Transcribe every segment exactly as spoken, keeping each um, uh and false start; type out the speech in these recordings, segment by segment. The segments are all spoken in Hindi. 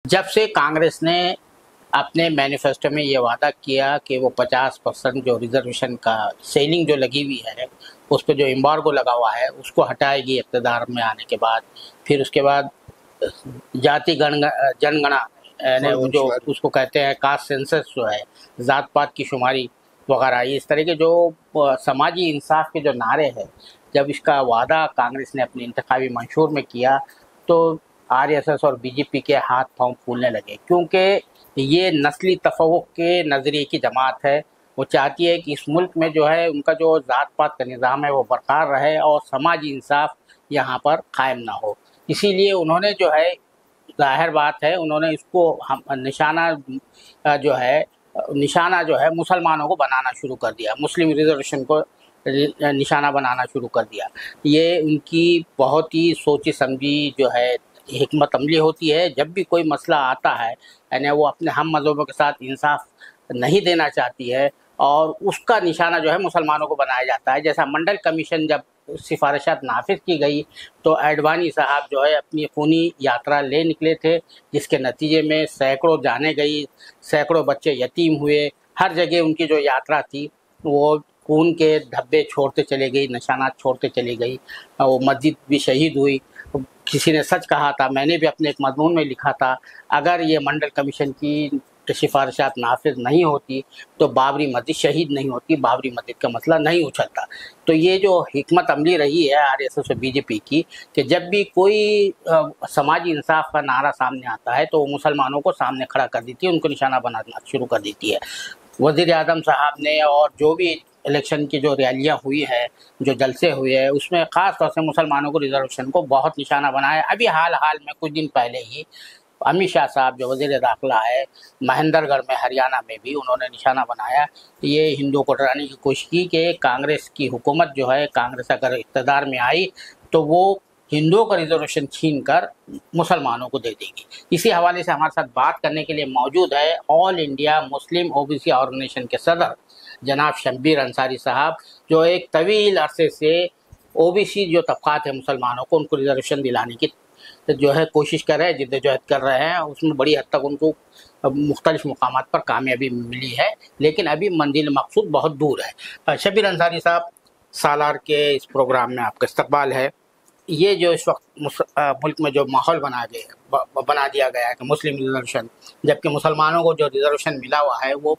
जब से कांग्रेस ने अपने मैनिफेस्टो में ये वादा किया कि वो पचास परसेंट जो रिजर्वेशन का सेलिंग जो लगी हुई है उस पर जो एम्बार्गो लगा हुआ है उसको हटाएगी इक़्तिदार में आने के बाद, फिर उसके बाद जाति गण जनगणना यानी वो जो उसको कहते हैं कास्ट सेंसस जो है, जात पात की शुमारी वगैरह, इस तरह के जो समाजी इंसाफ के जो नारे हैं, जब इसका वादा कांग्रेस ने अपने इंतखाबी मंशूर में किया तो आरएसएस और बीजेपी के हाथ पांव फूलने लगे, क्योंकि ये नस्ली तफव्वुक़ के नज़रिए की जमात है। वो चाहती है कि इस मुल्क में जो है उनका जो जात पात का निज़ाम है वो बरकरार रहे और समाजी इंसाफ यहाँ पर कायम ना हो। इसीलिए उन्होंने जो है, जाहिर बात है, उन्होंने इसको हम निशाना जो है निशाना जो है मुसलमानों को बनाना शुरू कर दिया, मुस्लिम रिजर्वेशन को निशाना बनाना शुरू कर दिया। ये उनकी बहुत ही सोची समझी जो है हिकमत अमली होती है। जब भी कोई मसला आता है यानी वो अपने हम मज़हबों के साथ इंसाफ नहीं देना चाहती है और उसका निशाना जो है मुसलमानों को बनाया जाता है। जैसा मंडल कमीशन जब सिफारिशात नाफिज की गई तो एडवानी साहब जो है अपनी खूनी यात्रा ले निकले थे, जिसके नतीजे में सैकड़ों जाने गई, सैकड़ों बच्चे यतीम हुए। हर जगह उनकी जो यात्रा थी वो खून के धब्बे छोड़ते चले गई, निशानात छोड़ते चली गई। वो मस्जिद भी शहीद हुई। किसी ने सच कहा था, मैंने भी अपने एक मजमून में लिखा था, अगर ये मंडल कमीशन की सिफारिशात नाफिज नहीं होती तो बाबरी मस्जिद शहीद नहीं होती, बाबरी मस्जिद का मसला नहीं उछलता। तो ये जो हिकमत अमली रही है आरएसएस और बीजेपी की कि जब भी कोई आ, समाजी इंसाफ का नारा सामने आता है तो वो मुसलमानों को सामने खड़ा कर देती है, उनको निशाना बनाना शुरू कर देती है। वज़ीर आज़म साहब ने और जो भी इलेक्शन की जो रैलियाँ हुई है, जो जलसे हुए हैं, उसमें ख़ास तौर से मुसलमानों को रिजर्वेशन को बहुत निशाना बनाया। अभी हाल हाल में कुछ दिन पहले ही अमित शाह साहब जो वज़ीर दाखिला है, महेंद्रगढ़ में हरियाणा में भी उन्होंने निशाना बनाया। ये हिंदुओं को डराने की कोशिश की कि कांग्रेस की हुकूमत जो है, कांग्रेस अगर इक़्तिदार में आई तो वो हिंदुओं का रिजर्वेशन छीन कर मुसलमानों को दे देगी। इसी हवाले से हमारे साथ बात करने के लिए मौजूद है all India Muslim OBC organisation के सदर जनाब शब्बीर अंसारी साहब, जो एक तवील अरसे से ओबीसी जो तबक़ात है मुसलमानों को, उनको रिजर्वेशन दिलाने की जो है कोशिश कर रहे हैं, जिद्दोजहद कर रहे हैं। उसमें बड़ी हद तक उनको मुख्तलिफ मुकामात पर कामयाबी मिली है, लेकिन अभी मंजिल मकसूद बहुत दूर है। शब्बीर अंसारी साहब, सालार के इस प्रोग्राम में आपका इस्तकबाल है। ये जो इस वक्त मुल्क में जो माहौल बना गया बना दिया गया है कि मुस्लिम रिजर्वेशन, जबकि मुसलमानों को जो रिजर्वेशन मिला हुआ है वो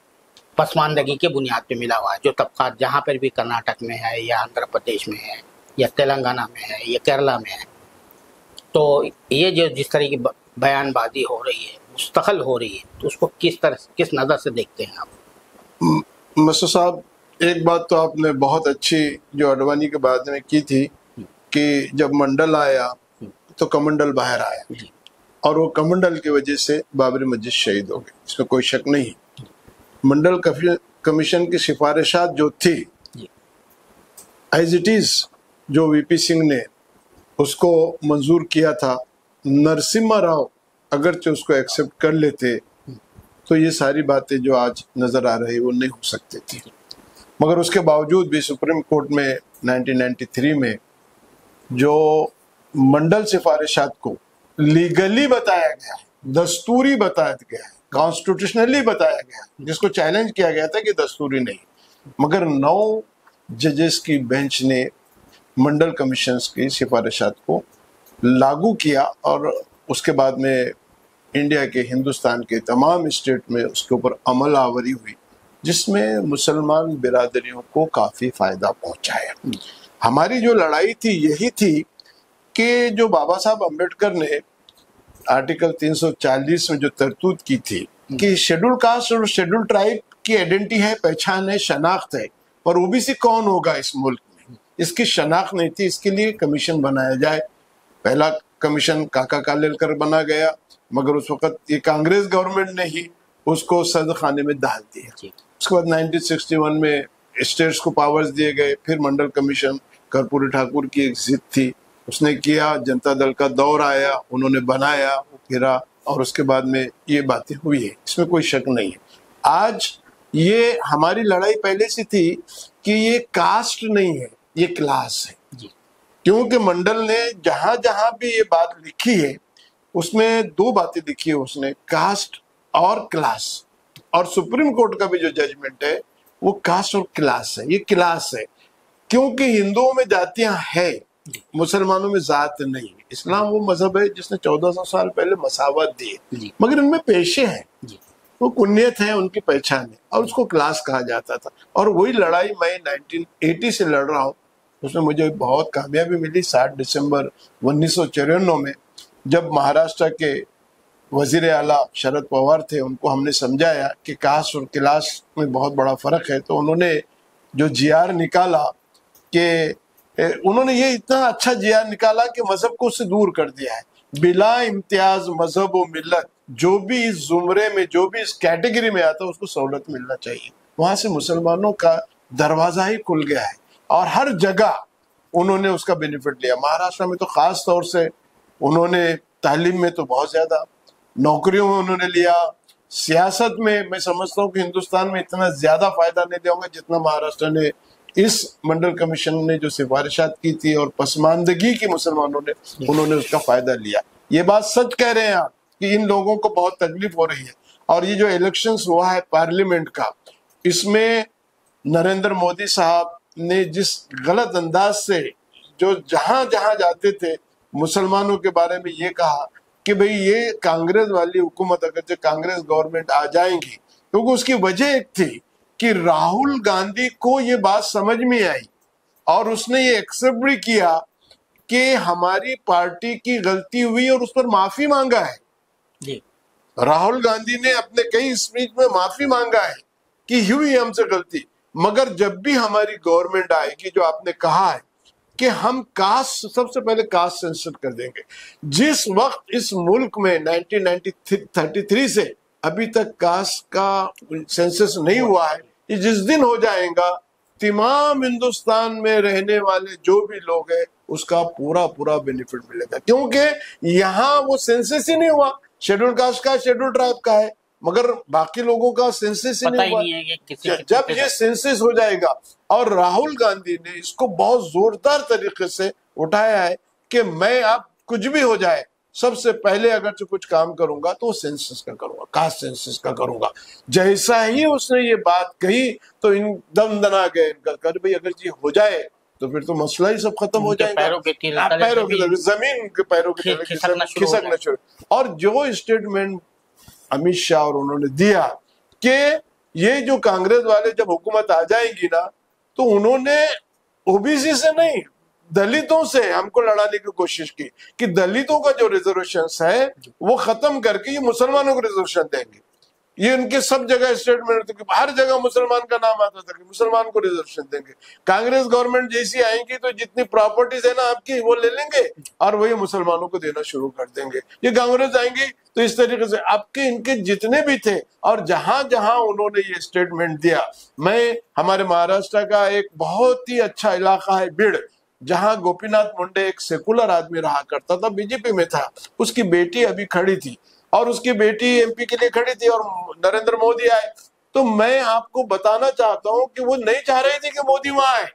पसमानदगी के बुनियाद पे मिला हुआ है। जो तबक़ात जहाँ पर भी कर्नाटक में है या आंध्र प्रदेश में है या तेलंगाना में है या केरला में है, तो ये जो जिस तरह की बयानबाजी हो रही है, मुस्तक़िल हो रही है, तो उसको किस तरह किस नज़र से देखते हैं आप? मसूद साहब, एक बात तो आपने बहुत अच्छी जो अडवाणी के बारे में की थी कि जब मंडल आया तो कमंडल बाहर आया और वो कमंडल की वजह से बाबरी मस्जिद शहीद हो गई, इसमें कोई शक नहीं। मंडल कमीशन की सिफारिशात जो थी एज इट इज, जो वीपी सिंह ने उसको मंजूर किया था, नरसिम्हा राव अगरचे उसको एक्सेप्ट कर लेते तो ये सारी बातें जो आज नजर आ रही वो नहीं हो सकती थी। मगर उसके बावजूद भी सुप्रीम कोर्ट में नाइनटीन नाइंटी थ्री में जो मंडल सिफारिशात को लीगली बताया गया है, दस्तूरी बताया गया है, कॉन्स्टिट्यूशनली बताया गया, जिसको चैलेंज किया गया था कि दस्तूरी नहीं, मगर नौ जजेस की बेंच ने मंडल कमीशन की सिफारिशात को लागू किया और उसके बाद में इंडिया के, हिंदुस्तान के तमाम स्टेट में उसके ऊपर अमल आवरी हुई, जिसमें मुसलमान बिरादरियों को काफ़ी फ़ायदा पहुंचा है। हमारी जो लड़ाई थी यही थी कि जो बाबा साहब अम्बेडकर ने आर्टिकल तीन सौ चालीस में जो तरतूद की थी कि शेड्यूल कास्ट और शेड्यूल ट्राइब की आइडेंटिटी है, पहचान है, शनाख्त है, पर ओबीसी कौन होगा इस मुल्क में, इसकी शनाख्त नहीं थी। इसके लिए कमीशन बनाया जाए। पहला कमीशन काका कालेलकर बना गया, मगर उस वक्त ये कांग्रेस गवर्नमेंट ने ही उसको सद खाने में डाल दिया। उसके बाद नाइनटीन सिक्सटी वन में स्टेट्स को पावर्स दिए गए। फिर मंडल कमीशन कर्पूरी ठाकुर की एक जिद थी, उसने किया, जनता दल का दौर आया, उन्होंने बनाया, वो फिरा और उसके बाद में ये बातें हुई है, इसमें कोई शक नहीं है। आज ये हमारी लड़ाई पहले से थी कि ये कास्ट नहीं है, ये क्लास है, क्योंकि मंडल ने जहां जहां भी ये बात लिखी है उसमें दो बातें लिखी है उसने, कास्ट और क्लास। और सुप्रीम कोर्ट का भी जो जजमेंट है वो कास्ट और क्लास है, ये क्लास है, क्योंकि हिंदुओं में जातियां है, मुसलमानों में जात नहीं। इस्लाम वो मजहब है जिसने चौदह सौ साल पहले मसावत दी है, मगर इनमें पेशे हैं, वो कुन्नियत है, उनकी पहचान है, और उसको क्लास कहा जाता था। और वही लड़ाई मैं नाइनटीन एटी से लड़ रहा हूँ, उसमें मुझे बहुत कामयाबी मिली। सात दिसंबर उन्नीस सौ चौरानवे में जब महाराष्ट्र के वजीर आला शरद पवार थे, उनको हमने समझाया कि कास्ट और क्लास में बहुत बड़ा फर्क है, तो उन्होंने जो जीआर निकाला कि उन्होंने ये इतना अच्छा जीआर निकाला कि मजहब को उससे दूर कर दिया है। बिला इम्तियाज मजहब और मिल्लत, जो भी इस जुमरे में, जो भी इस कैटेगरी में आता है उसको सहूलत मिलना चाहिए। वहां से मुसलमानों का दरवाजा ही खुल गया है और हर जगह उन्होंने उसका बेनिफिट लिया। महाराष्ट्र में तो खास तौर से उन्होंने, तालीम में तो बहुत ज्यादा, नौकरियों में उन्होंने लिया, सियासत में मैं समझता हूँ कि हिंदुस्तान में इतना ज्यादा फायदा नहीं लिया होगा जितना महाराष्ट्र ने इस मंडल कमीशन ने जो सिफारिशात की थी और पसमानदगी की मुसलमानों ने, उन्होंने उसका फायदा लिया। ये बात सच कह रहे हैं आप कि इन लोगों को बहुत तकलीफ हो रही है। और ये जो इलेक्शंस हुआ है पार्लियामेंट का, इसमें नरेंद्र मोदी साहब ने जिस गलत अंदाज से जो जहां जहां जाते थे मुसलमानों के बारे में ये कहा कि भाई ये कांग्रेस वाली हुकूमत, अगर जो कांग्रेस गवर्नमेंट आ जाएंगी, क्योंकि तो उसकी वजह एक थी कि राहुल गांधी को ये बात समझ में आई और उसने ये एक्सेप्ट भी किया कि हमारी पार्टी की गलती हुई और उस पर माफी मांगा है जी। राहुल गांधी ने अपने कई स्पीच में माफी मांगा है कि हुई हमसे गलती, मगर जब भी हमारी गवर्नमेंट आएगी, जो आपने कहा है कि हम कास्ट, सबसे पहले कास्ट सेंसस कर देंगे। जिस वक्त इस मुल्क में नाइनटीन थर्टी थ्री से अभी तक कास्ट का सेंसस नहीं हुआ है, जिस दिन हो जाएगा तमाम हिंदुस्तान में रहने वाले जो भी लोग हैं उसका पूरा पूरा बेनिफिट मिलेगा, क्योंकि यहाँ वो सेंसस ही नहीं हुआ। शेड्यूल कास्ट का, शेड्यूल ट्राइब का है, मगर बाकी लोगों का सेंसस ही नहीं हुआ। नहीं है कि किसी जब ये सेंसस हो जाएगा, और राहुल गांधी ने इसको बहुत जोरदार तरीके से उठाया है कि मैं अब कुछ भी हो जाए, सबसे पहले अगर जो कुछ काम करूंगा तो सेंसस का करूंगा, कास्ट सेंसस का करूंगा। जैसा ही उसने ये बात कही तो इन दम दना गए इनका कर, भाई अगर ये हो जाए तो फिर तो मसला ही सब खत्म हो जाएगा। पैरों के पैरों के जमीन के पैरों के खिसकना शुरू। और जो स्टेटमेंट अमित शाह और उन्होंने दिया कि ये जो कांग्रेस वाले जब हुकूमत आ जाएगी ना, तो उन्होंने ओबीसी से नहीं, दलितों से हमको लड़ाने की कोशिश की कि दलितों का जो रिजर्वेशन है वो खत्म करके ये मुसलमानों को रिजर्वेशन देंगे। ये उनके सब जगह स्टेटमेंट थे कि हर जगह मुसलमान का नाम आता था कि मुसलमान को रिजर्वेशन देंगे। कांग्रेस गवर्नमेंट जैसी आएंगी तो जितनी प्रॉपर्टीज है ना आपकी, वो ले लेंगे और वही मुसलमानों को देना शुरू कर देंगे। ये कांग्रेस आएंगी तो इस तरीके से आपके इनके जितने भी थे, और जहां जहां उन्होंने ये स्टेटमेंट दिया। मैं, हमारे महाराष्ट्र का एक बहुत ही अच्छा इलाका है बीड़, जहां गोपीनाथ मुंडे एक सेकुलर आदमी रहा करता था, बीजेपी में था, उसकी बेटी अभी खड़ी थी और उसकी बेटी एमपी के लिए खड़ी थी और नरेंद्र मोदी आए। तो मैं आपको बताना चाहता हूं कि वो नहीं चाह रही थी कि मोदी वहां आए,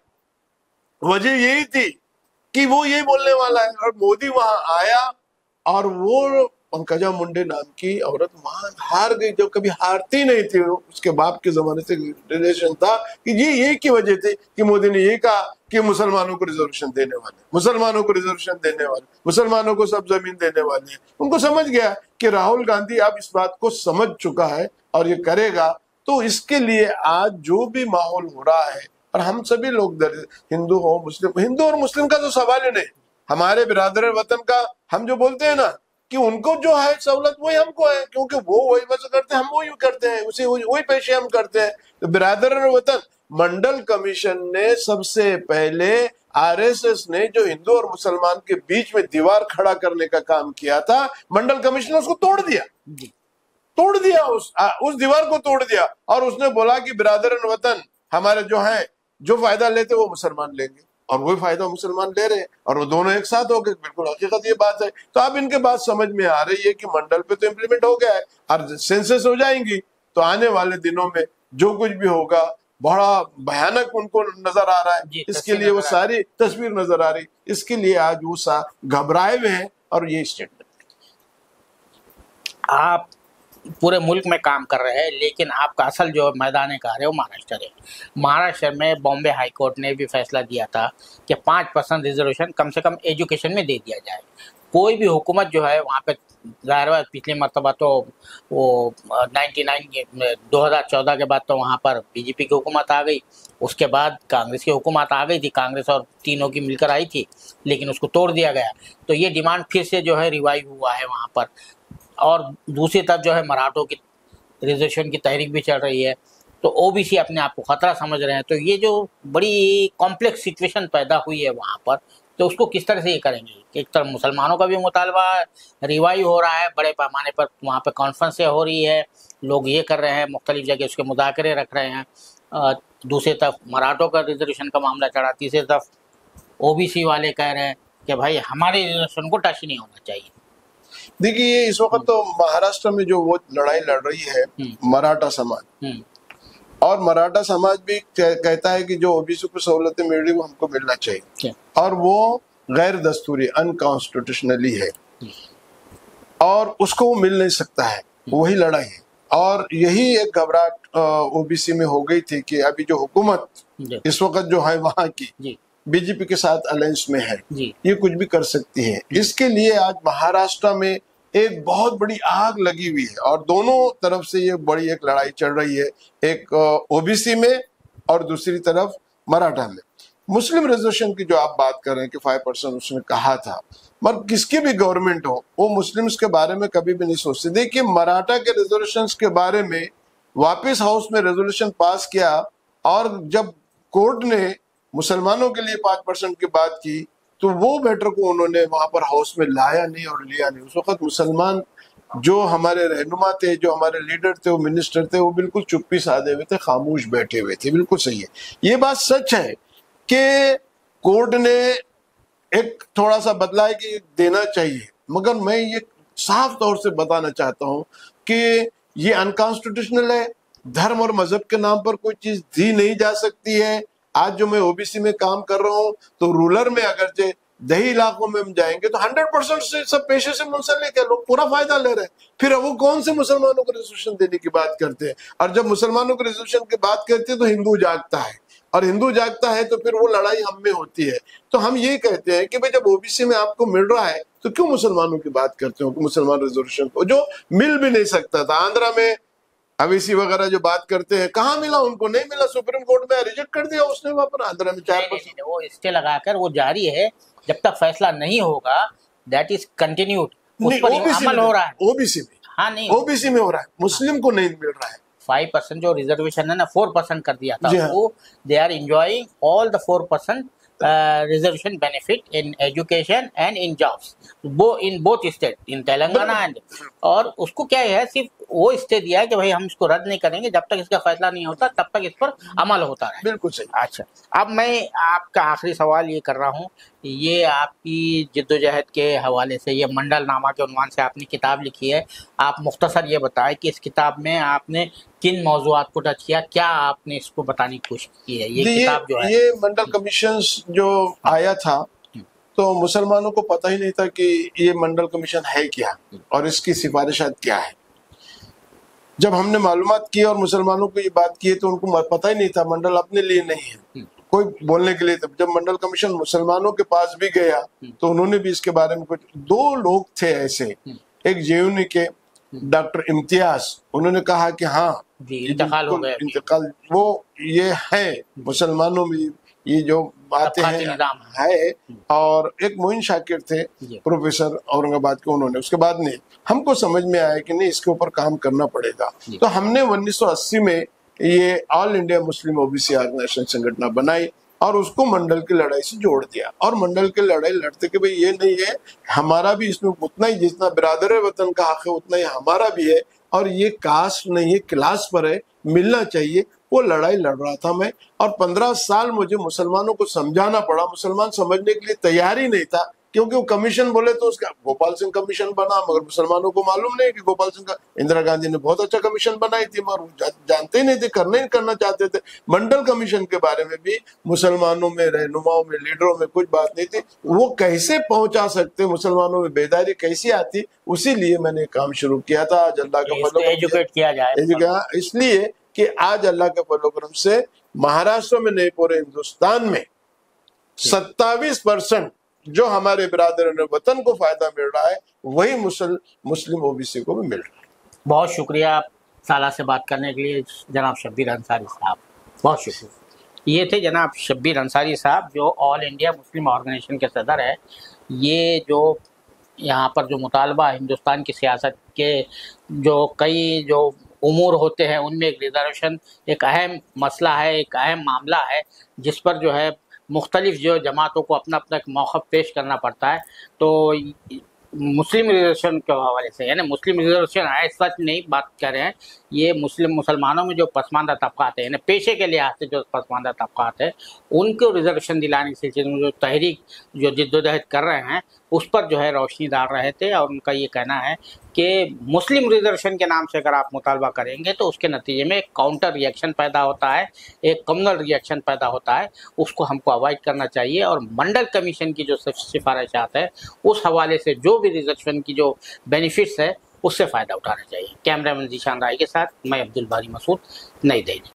वजह यही थी कि वो यही बोलने वाला है, और मोदी वहां आया और वो पंकजा मुंडे नाम की औरत वहां हार गई, जो कभी हारती नहीं थी। उसके बाप के जमाने से रिलेशन था कि ये यही की वजह थी कि मोदी ने ये कहा कि मुसलमानों को रिजर्वेशन देने वाले, मुसलमानों को रिजर्वेशन देने वाले, मुसलमानों को सब जमीन देने वाले हैं। उनको समझ गया कि राहुल गांधी अब इस बात को समझ चुका है और ये करेगा। तो इसके लिए आज जो भी माहौल हो रहा है, और हम सभी लोग हिंदू हो मुस्लिम, हिंदू और मुस्लिम का तो सवाल ही नहीं, हमारे बिरादर वतन का हम जो बोलते हैं ना कि उनको जो है सहूलत वही हमको है, क्योंकि वो वही वजह करते हैं, हम वही करते हैं, उसे वही पेशे हम करते हैं। तो बिरादर वतन, मंडल कमीशन ने सबसे पहले, आरएसएस ने जो हिंदू और मुसलमान के बीच में दीवार खड़ा करने का काम किया था, मंडल कमीशन ने उसको तोड़ दिया, तोड़ दिया उस आ, उस दीवार को तोड़ दिया। और उसने बोला कि बिरादर वतन हमारे जो है, जो फायदा लेते वो मुसलमान लेंगे, और वही फायदा मुसलमान ले रहे हैं, और वो दोनों एक साथ हो गए। बिल्कुल हकीकत ये बात है। तो अब इनके बात समझ में आ रही है कि मंडल पे तो इम्प्लीमेंट हो गया है, और सेंसस हो जाएंगी तो आने वाले दिनों में जो कुछ भी होगा बड़ा भयानक उनको नजर आ रहा है। इसके लिए वो सारी तस्वीर नजर आ रही, इसके लिए आज वो सा घबराए हुए हैं और ये स्टेटमेंट आप पूरे मुल्क में काम कर रहे हैं, लेकिन आपका असल जो मैदान कार्य है वो महाराष्ट्र है। महाराष्ट्र में बॉम्बे हाई कोर्ट ने भी फैसला दिया था कि पाँच परसेंट रिजर्वेशन कम से कम एजुकेशन में दे दिया जाए। कोई भी हुकूमत जो है वहाँ पे, जाहिर है पिछली मरतबा तो वो नाइन्टी नाइन दो हज़ार चौदह के बाद तो वहाँ पर बीजेपी की हुकूमत आ गई, उसके बाद कांग्रेस की हुकूमत आ गई थी, कांग्रेस और तीनों की मिलकर आई थी, लेकिन उसको तोड़ दिया गया। तो ये डिमांड फिर से जो है रिवाइव हुआ है वहाँ पर। और दूसरी तरफ जो है मराठों की रिजर्वेशन की तहरीक भी चल रही है, तो ओबीसी अपने आप को खतरा समझ रहे हैं। तो ये जो बड़ी कॉम्प्लेक्स सिचुएशन पैदा हुई है वहाँ पर, तो उसको किस तरह से ये करेंगे। एक तरफ मुसलमानों का भी मुतालबा रिवाइव हो रहा है, बड़े पैमाने पर वहाँ पर कॉन्फ्रेंसें हो रही है, लोग ये कर रहे हैं, मुख्तलिफ जगह उसके मुज़ाकरे रख रहे हैं। दूसरी तरफ मराठों का रिजर्वेशन का मामला चढ़ा, तीसरी तरफ ओबीसी वाले कह रहे हैं कि भाई हमारे रिजर्वेशन को टच नहीं होना चाहिए। देखिए इस वक्त तो महाराष्ट्र में जो वो लड़ाई लड़ रही है मराठा समाज, और मराठा समाज भी कहता है कि जो ओबीसी को सहूलतें मिल रही वो हमको मिलना चाहिए, और वो गैर दस्तूरी अनकॉन्स्टिट्यूशनली है और उसको वो मिल नहीं सकता है। वही लड़ाई है, और यही एक घबराहट ओबीसी में हो गई थी कि अभी जो हुकूमत इस वक्त जो है वहां की बीजेपी के साथ अलायंस में है, ये कुछ भी कर सकती है। इसके लिए आज महाराष्ट्र में एक बहुत बड़ी आग लगी हुई है, और दोनों तरफ से ये बड़ी एक लड़ाई चल रही है, एक ओबीसी में और दूसरी तरफ मराठा में। मुस्लिम रिजर्वेशन की जो आप बात कर रहे हैं कि फाइव परसेंट उसने कहा था, मगर किसकी भी गवर्नमेंट हो वो मुस्लिम्स के बारे में कभी भी नहीं सोचती। देखिए मराठा के रिजर्वेशन के बारे में वापस हाउस में रेजोल्यूशन पास किया, और जब कोर्ट ने मुसलमानों के लिए पांच परसेंट की बात की तो वो मैटर को उन्होंने वहां पर हाउस में लाया नहीं और लिया नहीं। उस वक्त मुसलमान जो हमारे रहनुमा थे, जो हमारे लीडर थे, वो मिनिस्टर थे, वो बिल्कुल चुप्पी साधे हुए थे, खामोश बैठे हुए थे। बिल्कुल सही है, ये बात सच है कि कोर्ट ने एक थोड़ा सा बदला है कि देना चाहिए, मगर मैं ये साफ तौर से बताना चाहता हूं कि ये अनकॉन्स्टिट्यूशनल है। धर्म और मजहब के नाम पर कोई चीज दी नहीं जा सकती है। आज जो मैं ओबीसी में काम कर रहा हूं तो रूरल में अगर दही इलाकों में हम जाएंगे तो हंड्रेड परसेंट से सब पेशे से मुंसलिक है, लोग पूरा फायदा ले रहे हैं। फिर वो कौन से मुसलमानों को रिजर्वेशन देने की बात करते हैं, और जब मुसलमानों को रिजर्वेशन की बात करते हैं तो हिंदू जागता है, और हिंदू जागता है तो फिर वो लड़ाई हम में होती है। तो हम ये कहते हैं कि भाई जब ओबीसी में आपको मिल रहा है तो क्यों मुसलमानों की बात करते हो कि मुसलमान रिजर्वेशन को जो मिल भी नहीं सकता था। आंध्रा में अवीसी वगैरह जो बात करते हैं, कहाँ मिला उनको, नहीं मिला, सुप्रीम कोर्ट में रिजेक्ट कर दिया उसने वहां पर आंध्रा में चार परसेंट। वो स्टे लगाकर वो जारी है, जब तक फैसला नहीं होगा दैट इज कंटिन्यूड, उस पर अमल हो रहा है। ओबीसी में, हाँ नहीं ओबीसी में हो रहा है, मुस्लिम को नहीं मिल रहा है। फाइव परसेंट जो रिजर्वेशन है ना, फोर परसेंट कर दिया था, वो they are enjoying all the four percent reservation benefit in education and in jobs, वो in both state, in Telangana and. और उसको क्या है, सिर्फ वो स्टे दिया है कि भाई हम इसको रद्द नहीं करेंगे जब तक इसका फैसला नहीं होता, तब तक इस पर अमल होता रहे। बिल्कुल सही। अच्छा, अब मैं आपका आखिरी सवाल ये कर रहा हूँ, ये आपकी जिद्दोजहद के हवाले से, ये मंडल नामा के उन्वान से आपने किताब लिखी है, आप मुख्तसर ये बताएं कि इस किताब में आपने किन मौज़ूआत को टच किया, क्या आपने इसको बताने की कोशिश की है। ये किताब जो है, ये मंडल कमीशन जो आया था तो मुसलमानों को पता ही नहीं था कि ये मंडल कमीशन है क्या और इसकी सिफारिशात क्या है। जब हमने मालूमात की और मुसलमानों को ये बात की तो उनको पता ही नहीं था, मंडल अपने लिए नहीं है, कोई बोलने के लिए। तब जब मंडल कमीशन मुसलमानों के पास भी गया तो उन्होंने भी इसके बारे में कुछ, दो लोग थे ऐसे, एक जेयूनी के डॉक्टर इम्तियाज, उन्होंने कहा कि हाँ इंतकाल हो गया, इंतकाल वो ये है मुसलमानों में ये जो बातें हैं है। और एक मोइन शाकिर थे प्रोफेसर औरंगाबाद के, उन्होंने उसके बाद में हमको समझ में आया कि नहीं इसके ऊपर काम करना पड़ेगा। तो हमने उन्नीस सौ अस्सी में ये all India Muslim OBC organisation संगठन बनाई और उसको मंडल की लड़ाई से जोड़ दिया। और मंडल की लड़ाई लड़ते कि भाई ये नहीं है, हमारा भी इसमें उतना ही, जितना बिरादर वतन का हक है उतना ही हमारा भी है, और ये कास्ट नहीं है, क्लास पर है, मिलना चाहिए। वो लड़ाई लड़ रहा था मैं, और पंद्रह साल मुझे मुसलमानों को समझाना पड़ा। मुसलमान समझने के लिए तैयार ही नहीं था क्योंकि वो कमीशन बोले तो उसका गोपाल सिंह कमीशन बना, मगर मुसलमानों को मालूम नहीं कि गोपाल सिंह का, इंदिरा गांधी ने बहुत अच्छा कमीशन बनाई थी मगर जा, जानते ही नहीं थे, करने ही करना चाहते थे। मंडल कमीशन के बारे में भी मुसलमानों में, रहनुमाओं में, लीडरों में कुछ बात नहीं थी। वो कैसे पहुंचा सकते, मुसलमानों में बेदारी कैसी आती, उसी लिए मैंने काम शुरू किया था। आज अल्लाह का फजल एजुकेट किया जाए, इसलिए कि आज अल्लाह के फजल से महाराष्ट्र में नहीं पूरे हिंदुस्तान में सत्तावीस परसेंट जो हमारे बिरादर वतन को फायदा मिल रहा है वही मुसल मुस्लिम ओबीसी को भी मिल रहा है। बहुत शुक्रिया साला से बात करने के लिए जनाब शब्बीर अंसारी साहब, बहुत शुक्रिया। ये थे जनाब शब्बीर अंसारी साहब जो ऑल इंडिया मुस्लिम ऑर्गेनाइजेशन के सदर है। ये जो यहाँ पर जो मुतालबा हिंदुस्तान की सियासत के जो कई जो उमूर होते हैं उनमें एक रिजर्वेशन एक अहम मसला है, एक अहम मामला है जिस पर जो है मुख्तलिफ जो जमातों को अपना अपना एक मौक़िफ़ पेश करना पड़ता है। तो मुस्लिम रिजर्वेशन के हवाले से, यानी मुस्लिम रिजर्वेशन है सच नहीं बात कर रहे हैं, ये मुस्लिम मुसलमानों में जो पसमानदा तबक़ात है, यानी पेशे के लिहाज से जो पसमानदा तबक़ात है उनको रिजर्वेशन दिलाने के सिलसिले में जो तहरीक जो जिद्दोजहद कर रहे हैं उस पर जो है रोशनी डाल रहे थे। और उनका ये कहना है कि मुस्लिम रिजर्वेशन के नाम से अगर आप मुतालबा करेंगे तो उसके नतीजे में एक काउंटर रिएक्शन पैदा होता है, एक कम्युनल रिएक्शन पैदा होता है, उसको हमको अवॉइड करना चाहिए। और मंडल कमीशन की जो सिफारिशात है उस हवाले से जो भी रिजर्वेशन की जो बेनिफिट्स है उससे फ़ायदा उठाना चाहिए। कैमरामैन जीशान राय के साथ मैं अब्दुल बारी मसूद, नई दिल्ली।